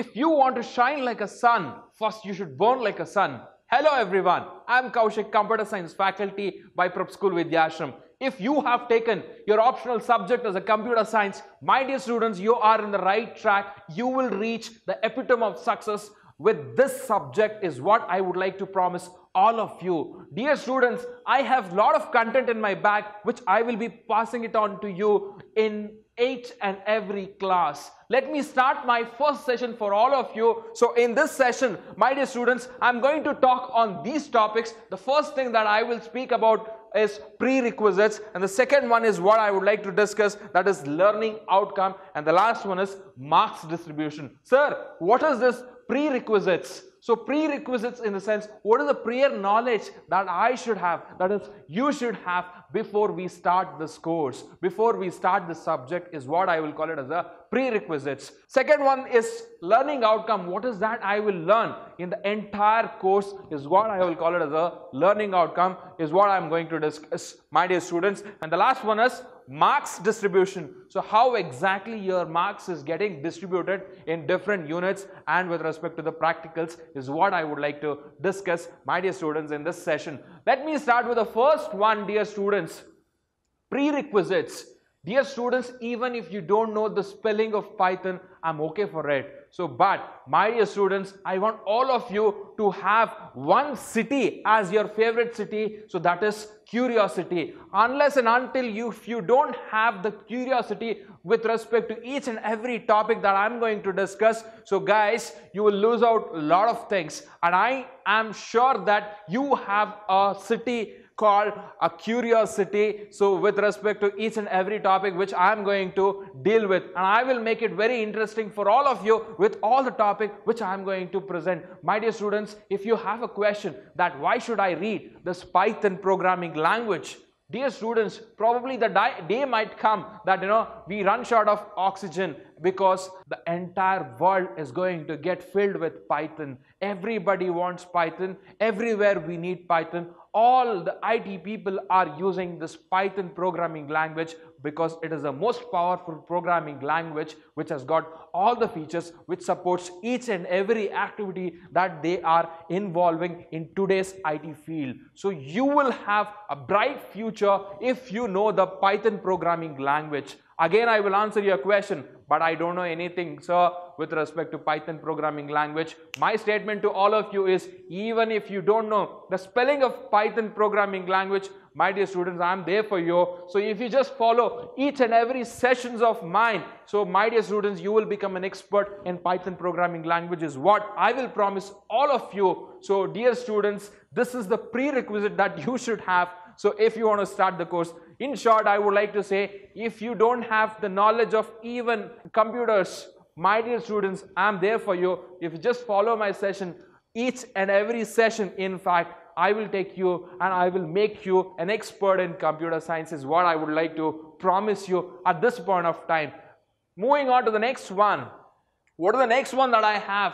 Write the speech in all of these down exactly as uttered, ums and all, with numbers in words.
If you want to shine like a sun, first you should burn like a sun. Hello everyone, I am Kaushik, Computer Science faculty by Prep School Vidyashram. If you have taken your optional subject as a computer science, my dear students, you are in the right track. You will reach the epitome of success with this subject is what I would like to promise all of you. Dear students, I have a lot of content in my bag which I will be passing it on to you in each and every class. Let me start my first session for all of you. So in this session, my dear students, I'm going to talk on these topics. The first thing that I will speak about is prerequisites, and the second one is what I would like to discuss, that is learning outcome, and the last one is marks distribution. Sir, what is this prerequisites? So prerequisites in the sense, what is the prior knowledge that I should have, that is you should have before we start this course, before we start this subject is what I will call it as a prerequisites. Second one is learning outcome. What is that I will learn in the entire course is what I will call it as a learning outcome is what I am going to discuss, my dear students. And the last one is marks distribution. So how exactly your marks is getting distributed in different units and with respect to the practicals is what I would like to discuss, my dear students, in this session. Let me start with the first one, dear students, prerequisites. Dear students, even if you don't know the spelling of Python, I'm okay for it. So, but my dear students, I want all of you to have one city as your favorite city. So that is curiosity. Unless and until you, if you don't have the curiosity with respect to each and every topic that I'm going to discuss, so guys, you will lose out a lot of things. And I am sure that you have a city called a curiosity, so with respect to each and every topic which I am going to deal with, and I will make it very interesting for all of you with all the topic which I am going to present. My dear students, if you have a question that why should I read this Python programming language, dear students, probably the day might come that you know we run short of oxygen because the entire world is going to get filled with Python. Everybody wants Python. Everywhere we need Python. All the I T people are using this Python programming language because it is the most powerful programming language which has got all the features which supports each and every activity that they are involving in today's I T field. So you will have a bright future if you know the Python programming language. Again, I will answer your question, but I don't know anything, sir, with respect to Python programming language. My statement to all of you is, even if you don't know the spelling of Python programming language, my dear students, I am there for you. So if you just follow each and every sessions of mine, so my dear students, you will become an expert in Python programming language is what I will promise all of you. So dear students, this is the prerequisite that you should have. So if you want to start the course, in short, I would like to say, if you don't have the knowledge of even computers, my dear students, I'm there for you. If you just follow my session, each and every session, in fact, I will take you and I will make you an expert in computer science is what I would like to promise you at this point of time. Moving on to the next one. What is the next one that I have?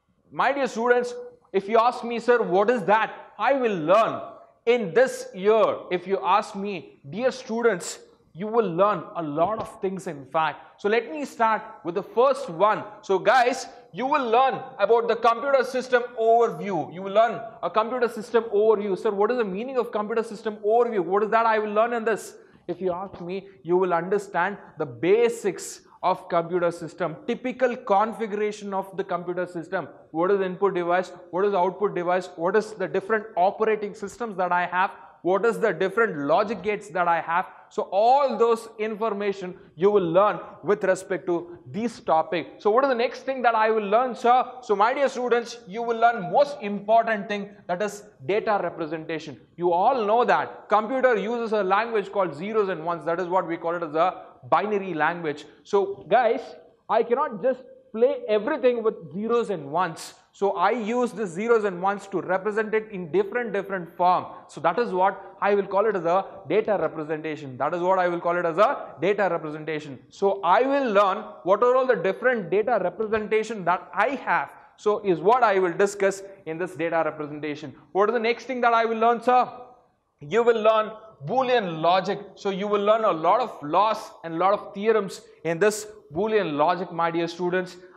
My dear students, if you ask me, sir, what is that? I will learn. In this year, if you ask me, dear students, you will learn a lot of things in fact. So let me start with the first one. So guys, you will learn about the computer system overview. You will learn a computer system overview. Sir, what is the meaning of computer system overview? What is that I will learn in this? If you ask me, you will understand the basics of computer system, typical configuration of the computer system. What is the input device? What is the output device? What is the different operating systems that I have? What is the different logic gates that I have? So all those information you will learn with respect to this topic. So what is the next thing that I will learn, sir? So my dear students, you will learn most important thing, that is data representation. You all know that computer uses a language called zeros and ones. That is what we call it as a binary language. So guys, I cannot just play everything with zeros and ones. So I use the zeros and ones to represent it in different different form. So that is what I will call it as a data representation. That is what I will call it as a data representation. So I will learn what are all the different data representation that I have. So is what I will discuss in this data representation. What is the next thing that I will learn, sir? You will learn Boolean logic. So you will learn a lot of laws and a lot of theorems in this Boolean logic, my dear students.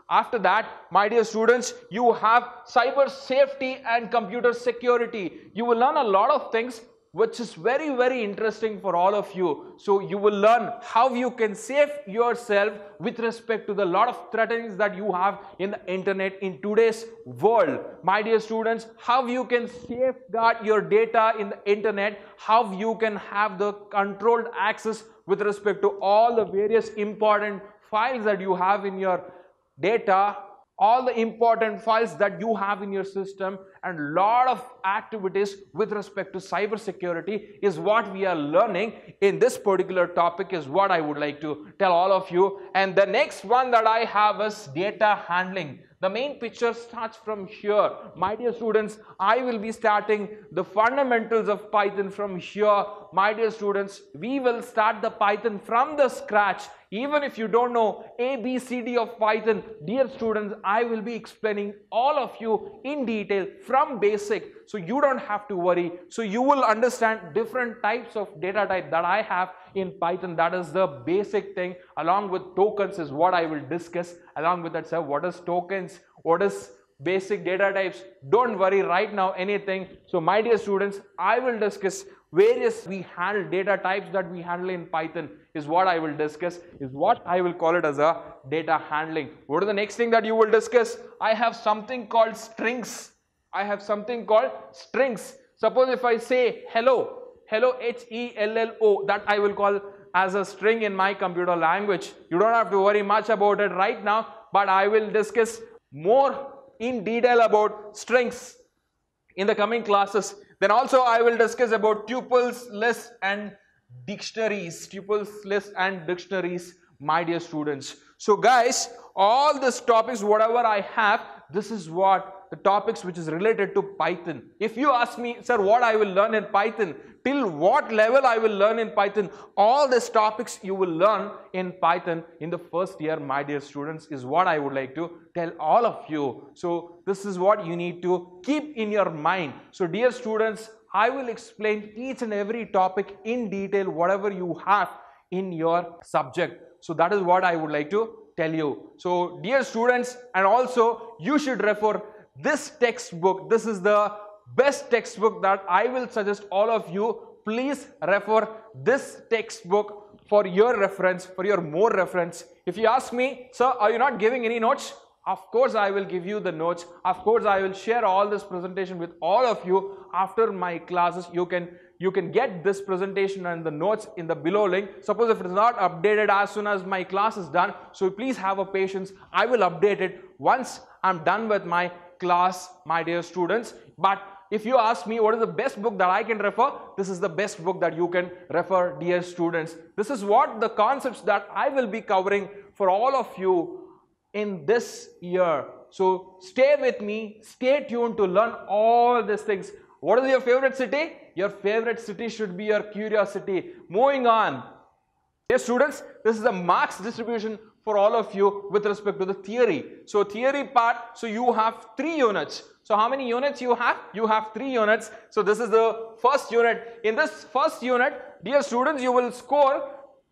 After that, my dear students, you have cyber safety and computer security. You will learn a lot of things which is very very interesting for all of you. So you will learn how you can save yourself with respect to the lot of threatenings that you have in the internet in today's world. My dear students, how you can safeguard your data in the internet, how you can have the controlled access with respect to all the various important files that you have in your data, all the important files that you have in your system, and lot of activities with respect to cyber security is what we are learning in this particular topic, is what I would like to tell all of you. And the next one that I have is data handling. The main picture starts from here. My dear students, I will be starting the fundamentals of Python from here. My dear students, we will start the Python from the scratch. Even if you don't know A B C D of Python, dear students, I will be explaining all of you in detail from basic. So you don't have to worry. So you will understand different types of data type that I have in Python. That is the basic thing. Along with tokens is what I will discuss. Along with that, sir, what is tokens? What is basic data types? Don't worry right now anything. So my dear students, I will discuss various we handle data types that we handle in Python is what I will discuss, is what I will call it as a data handling. What is the next thing that you will discuss? I have something called strings. I have something called strings. Suppose if I say hello, hello, H E L L O, that I will call as a string in my computer language. You don't have to worry much about it right now, but I will discuss more in detail about strings in the coming classes. Then also I will discuss about tuples, lists and dictionaries. Tuples, lists and dictionaries, my dear students. So guys, all these topics, whatever I have, this is what the topics which is related to Python. If you ask me, sir, what I will learn in Python, till what level I will learn in Python, all these topics you will learn in Python in the first year, my dear students, is what I would like to tell all of you. So this is what you need to keep in your mind. So dear students, I will explain each and every topic in detail, whatever you have in your subject. So that is what I would like to tell you. So dear students, and also you should refer this textbook. This is the best textbook that I will suggest all of you. Please refer this textbook for your reference, for your more reference. If you ask me, sir, are you not giving any notes? Of course I will give you the notes. Of course I will share all this presentation with all of you after my classes. You can you can get this presentation and the notes in the below link. Suppose if it is not updated as soon as my class is done, so please have a patience. I will update it once I'm done with my class, my dear students. But if you ask me what is the best book that I can refer, this is the best book that you can refer, dear students. This is what the concepts that I will be covering for all of you in this year. So stay with me, stay tuned to learn all these things. What is your favorite city? Your favorite city should be your curiosity. Moving on. Dear students, this is the marks distribution for all of you with respect to the theory. So theory part, so you have three units. So how many units you have? You have three units. So this is the first unit. In this first unit, dear students, you will score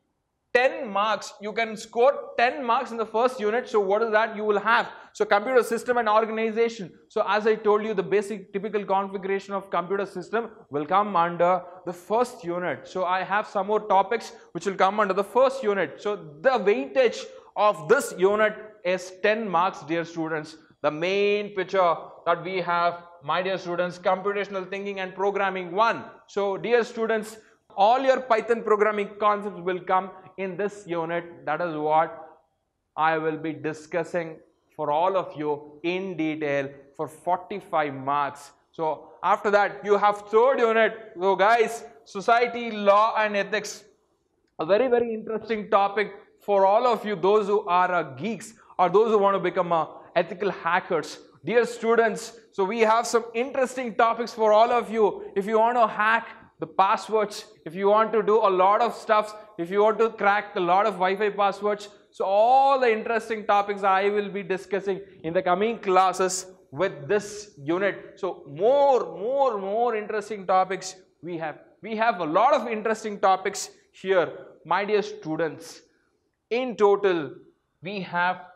ten marks. You can score ten marks in the first unit. So what is that you will have? So computer system and organization. So as I told you, the basic typical configuration of computer system will come under the first unit. So I have some more topics which will come under the first unit. So the weightage of this unit is ten marks, dear students. The main picture that we have, my dear students, computational thinking and programming one. So dear students, all your Python programming concepts will come in this unit. That is what I will be discussing for all of you in detail for forty-five marks. So after that you have third unit. So guys, society, law and ethics, a very very interesting topic for all of you, those who are uh, geeks or those who want to become uh, ethical hackers. Dear students, so we have some interesting topics for all of you. If you want to hack the passwords, if you want to do a lot of stuff, if you want to crack a lot of Wi-Fi passwords, so all the interesting topics I will be discussing in the coming classes with this unit. So more, more, more interesting topics we have. We have a lot of interesting topics here, my dear students. In total, we have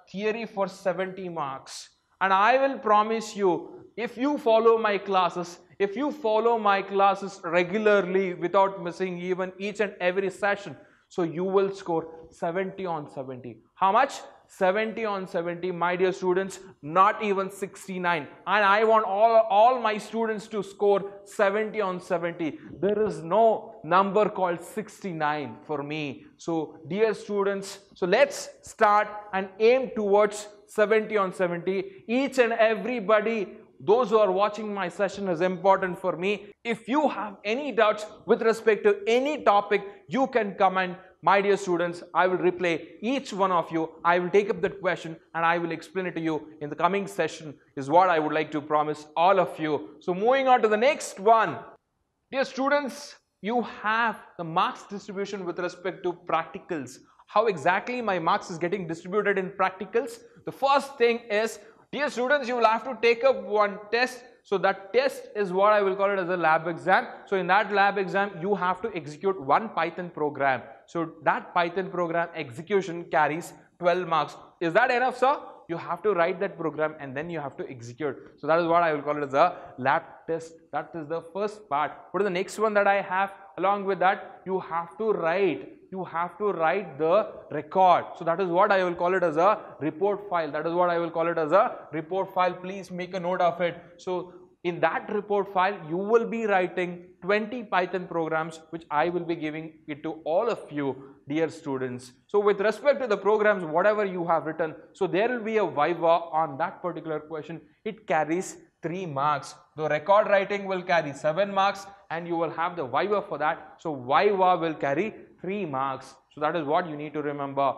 theory for seventy marks. And I will promise you, if you follow my classes, if you follow my classes regularly without missing even each and every session, so you will score seventy on seventy. How much? seventy on seventy, my dear students, not even sixty-nine. And I want all, all my students to score seventy on seventy. There is no number called sixty-nine for me. So dear students, so let's start and aim towards seventy on seventy. Each and everybody, those who are watching my session, is important for me. If you have any doubts with respect to any topic, you can comment. My dear students, I will reply each one of you. I will take up that question and I will explain it to you in the coming session, is what I would like to promise all of you. So moving on to the next one. Dear students, you have the marks distribution with respect to practicals. How exactly my marks is getting distributed in practicals? The first thing is, dear students, you will have to take up one test. So that test is what I will call it as a lab exam. So in that lab exam, you have to execute one Python program. So that Python program execution carries twelve marks. Is that enough, sir? You have to write that program and then you have to execute. So that is what I will call it as a lab test. That is the first part. What is the next one that I have? Along with that, you have to write. You have to write the record. So that is what I will call it as a report file. That is what I will call it as a report file. Please make a note of it. So in that report file, you will be writing twenty Python programs, which I will be giving it to all of you, dear students. So with respect to the programs, whatever you have written, so there will be a viva on that particular question. It carries three marks. The record writing will carry seven marks and you will have the viva for that. So viva will carry three marks. So that is what you need to remember.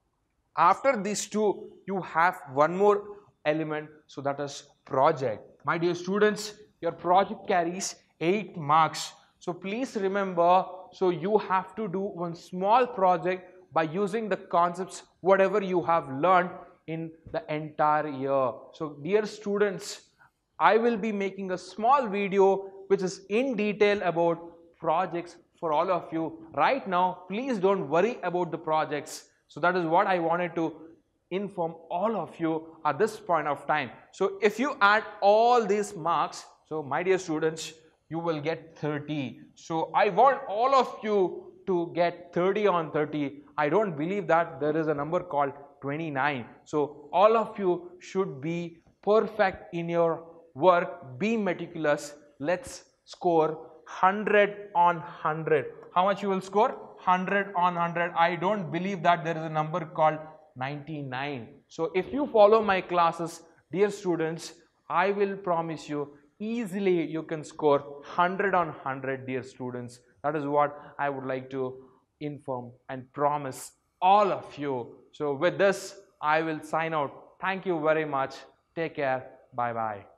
After these two, you have one more element. So that is project. My dear students, your project carries eight marks. So please remember, so you have to do one small project by using the concepts, whatever you have learned in the entire year. So dear students, I will be making a small video which is in detail about projects for all of you. Right now, please don't worry about the projects. So that is what I wanted to inform all of you at this point of time. So if you add all these marks, so my dear students, you will get thirty. So I want all of you to get thirty on thirty. I don't believe that there is a number called twenty-nine. So all of you should be perfect in your work, be meticulous. Let's score one hundred on one hundred. How much you will score? one hundred on one hundred. I don't believe that there is a number called ninety-nine. So if you follow my classes, dear students, I will promise you easily you can score one hundred on one hundred, dear students. That is what I would like to inform and promise all of you. So with this, I will sign out. Thank you very much. Take care. Bye bye.